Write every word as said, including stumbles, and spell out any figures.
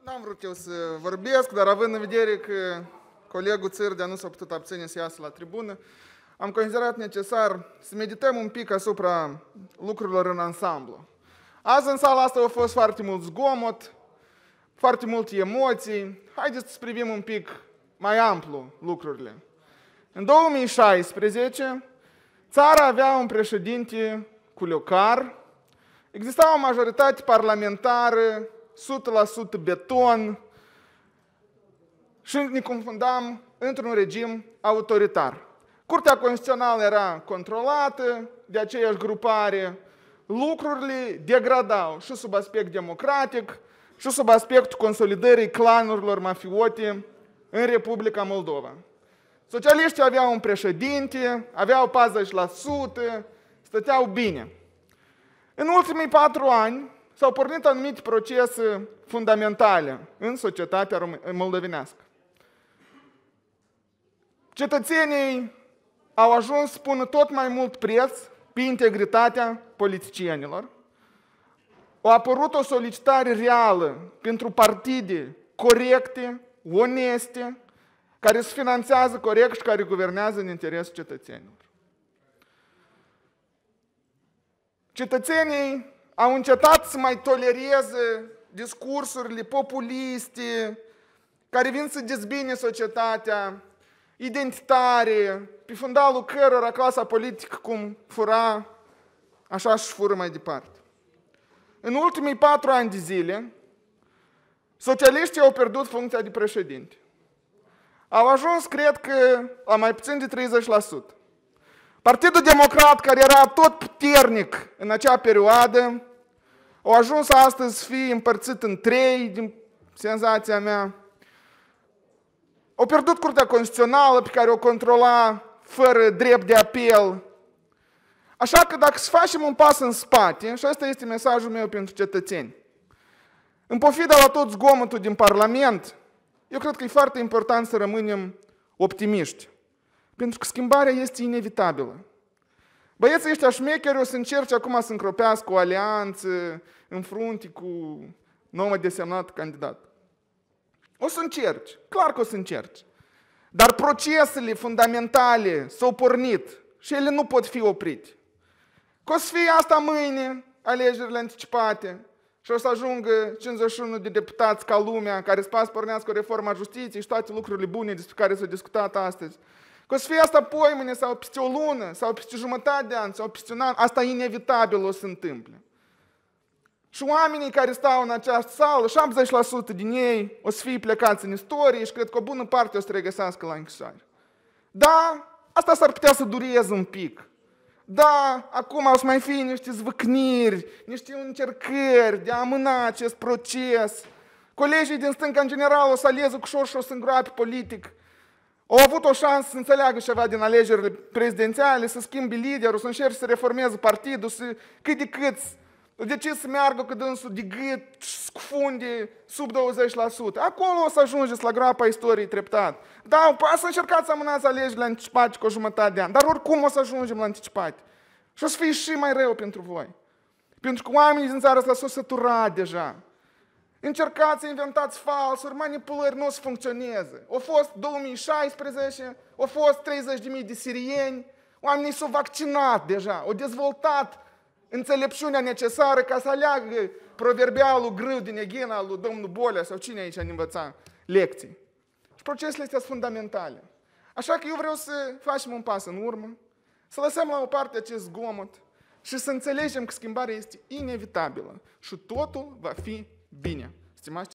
N-am vrut eu să vorbesc, dar având în vedere că colegul Țârdea nu s-a putut abține să iasă la tribună, am considerat necesar să medităm un pic asupra lucrurilor în ansamblu. Azi în sala asta a fost foarte mult zgomot, foarte multe emoții. Haideți să privim un pic mai amplu lucrurile. În două mii șaisprezece, țara avea un președinte culeocar, exista o majoritate parlamentară, o sută la sută beton, și ne confundam într-un regim autoritar. Curtea Constituțională era controlată de aceeași grupare, lucrurile degradau și sub aspect democratic și sub aspectul consolidării clanurilor mafiote în Republica Moldova. Socialiștii aveau un președinte, aveau patruzeci la sută, stăteau bine. În ultimii patru ani s-au pornit anumite procese fundamentale în societatea moldovenească. Cetățenii au ajuns să pună tot mai mult preț pe integritatea politicienilor. A apărut o solicitare reală pentru partide corecte, oneste, care se finanțează corect și care guvernează în interesul cetățenilor. Cetățenii au încetat să mai tolereze discursurile populiste care vin să dezbine societatea, identitare, pe fundalul cărora clasa politică cum fura, așa și fură mai departe. În ultimii patru ani de zile, socialiștii au pierdut funcția de președinte. Au ajuns, cred că, la mai puțin de treizeci la sută. Partidul Democrat, care era tot puternic în acea perioadă, a ajuns astăzi să fie împărțit în trei, din senzația mea. Au pierdut Curtea Constituțională, pe care o controla fără drept de apel. Așa că dacă să facem un pas în spate, și ăsta este mesajul meu pentru cetățeni, în pofida la tot zgomotul din Parlament, eu cred că e foarte important să rămânem optimiști. Pentru că schimbarea este inevitabilă. Băieții ăștia șmecheri o să încerce acum să încropească o alianță în frunte cu nouă desemnat candidat. O să încerci, clar că o să încerci. Dar procesele fundamentale s-au pornit și ele nu pot fi oprite. Că o să fie asta mâine, alegerile anticipate, și o să ajungă cincizeci și unu de deputați ca lumea care spas pornească o reformă a justiției și toate lucrurile bune despre care s-au discutat astăzi. Că o să fie asta poimâine sau peste o lună, sau peste jumătate de an, sau peste un an, asta inevitabil o să se întâmple. Și oamenii care stau în această sală, șaptezeci la sută din ei o să fie plecați în istorie și cred că o bună parte o să regăsească la închisoare. Da, asta s-ar putea să dureze un pic. Da, acum o să mai fie niște zvâcniri, niște încercări de a amâna acest proces. Colegii din stânga, în general, o să aleze ușor și o să îngroape politic. Au avut o șansă să înțeleagă ceva din alegerile prezidențiale, să schimbi liderul, să încerce să reformeze partidul, să cât de cât decis să meargă cu dânsul de gât și scufunde sub douăzeci la sută. Acolo o să ajungeți la groapa istoriei treptat. Da, să încercați să amânați alegerile anticipate cu o jumătate de an, dar oricum o să ajungem la anticipate. Și o să fie și mai rău pentru voi. Pentru că oamenii din țara asta s-au săturat deja. Încercați să inventați falsuri, manipulări, nu o să funcționeze. Au fost două mii șaisprezece, au fost treizeci de mii de sirieni, oamenii s-au vaccinat deja, au dezvoltat înțelepciunea necesară ca să aleagă proverbialul grâu din Eghina al lui domnul Bolea sau cine aici ne învăța lecții. Și procesele astea sunt fundamentale. Așa că eu vreau să facem un pas în urmă, să lăsăm la o parte acest zgomot și să înțelegem că schimbarea este inevitabilă și totul va fi bine. Stimați